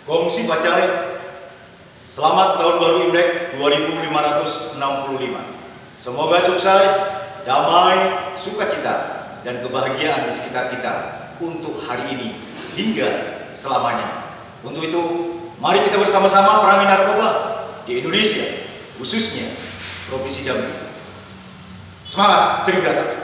Kongsi Pacai, selamat Tahun Baru Imlek 2565. Semoga sukses, damai, sukacita, dan kebahagiaan di sekitar kita untuk hari ini hingga selamanya. Untuk itu, mari kita bersama-sama perangi narkoba di Indonesia, khususnya Provinsi Jambi. Semangat, Tribrata!